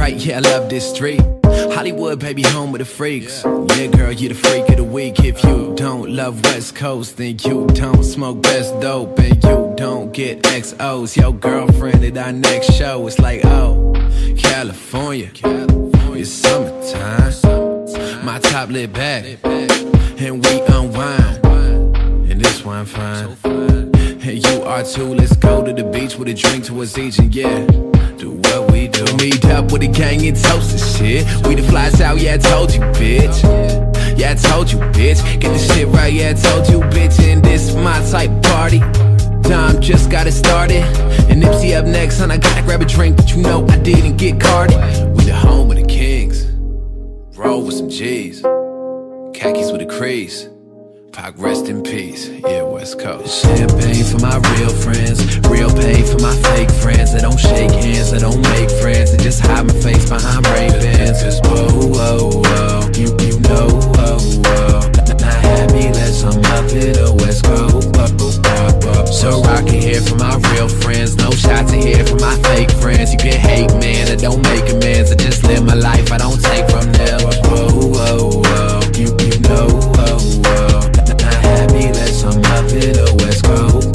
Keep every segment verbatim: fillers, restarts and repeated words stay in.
right, yeah, I love this street. Hollywood, baby, home of the freaks. Yeah, girl, you the freak of the week. If you don't love West Coast, then you don't smoke best dope, and you don't get X Os. Your girlfriend at our next show, it's like, oh, California, it's summertime. My top lit back, and we unwind, and this wine fine. And you are too, let's go to the beach with a drink towards each, and yeah, do what we do. Meet up with a gang and toast this shit. We the flies out, yeah, I told you, bitch. Yeah, I told you, bitch. Get the shit right, yeah, I told you, bitch. And this my type of party. Dom just got it started. And Nipsey up next, son, I gotta grab a drink, but you know I didn't get carded. We the home of the kings. Roll with some G's. Khakis with a crease. Pac, rest in peace, yeah, West Coast. Champagne for my real friends, real pain for my fake friends. That don't shake hands, that don't make friends, that just hide my face behind Ray-Bans. Cause whoa, whoa, whoa, you, you know, whoa, whoa. Not happy, let's I'm up in the West Coast. So rockin' here for my real friends, no shots in here for my fake friends. You can hate, man, I don't make amends, I just live my life, I don't take from them. Whoa, whoa, whoa, you, you know, whoa, whoa. Happy, let's I'm up in the West Coast.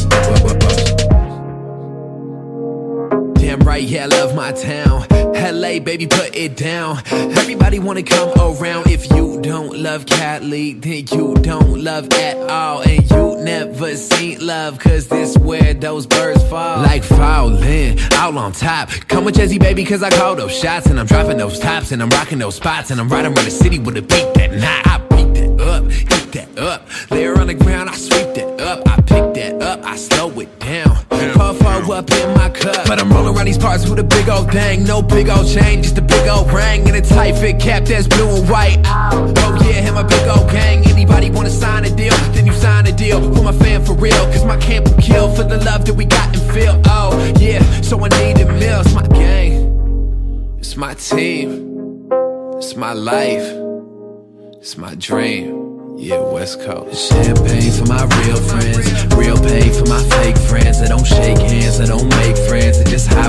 Damn right, yeah, I love my town. L A, baby, put it down. Everybody wanna come around. If you don't love Cali, then you don't love at all. And you never seen love, cause this where those birds fall. Like falling, out on top. Come with Jazzy, baby, cause I call those shots. And I'm dropping those tops, and I'm rocking those spots. And I'm riding around the city with a beat that night. I beat that up, eat that up. Lay her on the ground, I sweep that up. I pick that up, I slow it down. Puff up in my cup, but I'm rolling around these parts with a big old thing. No big old chain, just a big old ring. And a tight fit cap that's blue and white. Oh yeah, him a big old gang. Anybody wanna sign a deal, then you sign a deal with my fan for real. Cause my camp will kill for the love that we got and feel. Oh yeah, so I need a meal. It's my gang, it's my team, it's my life, it's my dream. Yeah, West Coast. Champagne for my real friends, real pain for my fake friends. That don't shake hands, that don't make friends, that just